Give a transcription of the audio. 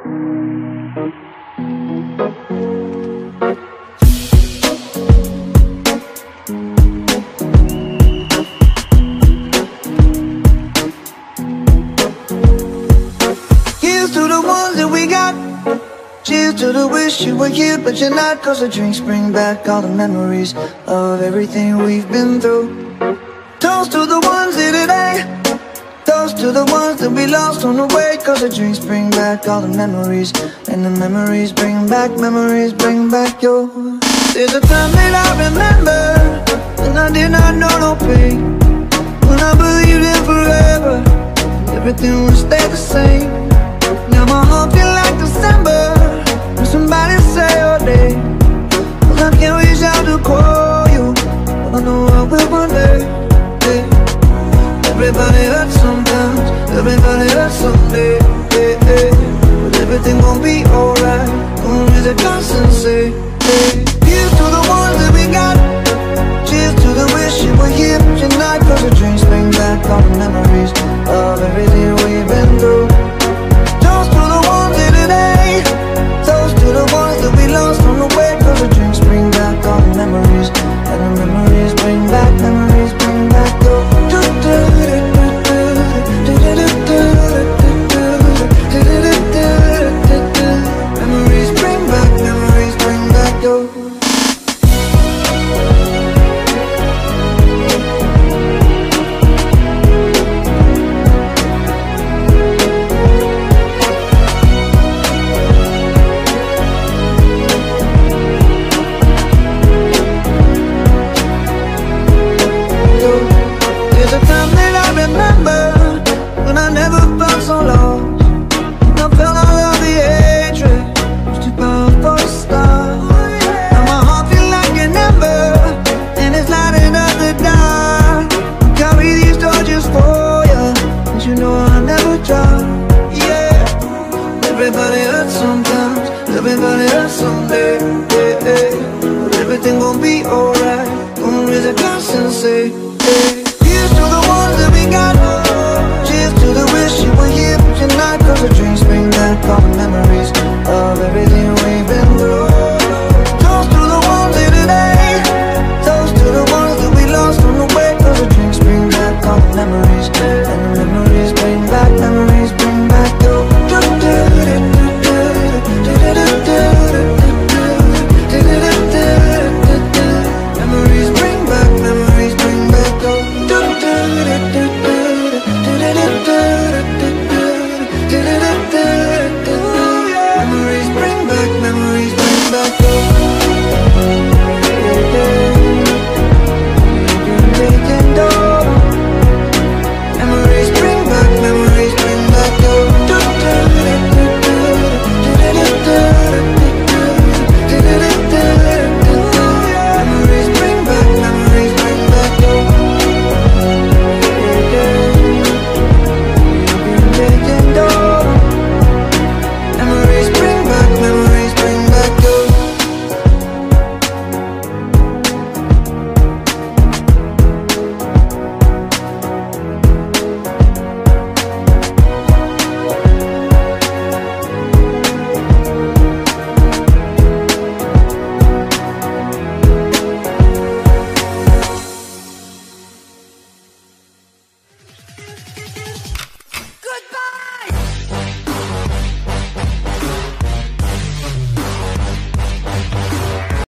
Cheers to the wish you were here, but you're not. Cause the drinks bring back all the memories of everything we've been through. Toast to the ones here today. Toast to the ones that we lost on the way. Cause the drinks bring back all the memories, and the memories bring back your. There's a time that I remember when I did not know no pain, when I believed in forever, everything would stay the same. Now my heart feel like December when somebody say your name. Cause I can't reach out to call you, but I know I will one day, yeah. Everybody hurts sometimes, everybody hurts someday, yeah, yeah. But everything gon' be alright, gonna raise a glass and say, yeah. Here's to the ones that we got. Cheers to the wish you were here, but you're not. Cause the drinks bring back all the memories of everything we've been through. Toast to the ones here today. Toast to the ones that we lost on the way. Cause the drinks bring back all the memories, and the memories bring back your. Memories bring back your. Everybody hurts sometimes, everybody hurts someday, yeah, yeah. But everything gon' be alright, gonna raise a glass and say, yeah. Here's to the ones that we got. Cheers to the wish you were here, but you're not. Cause the drinks bring back all the memories of everything we've been through. Toast to the ones here today. Toast to the ones that we lost on the way. Cause the drinks bring back all the memories, and the memories bring back your. Memories bring back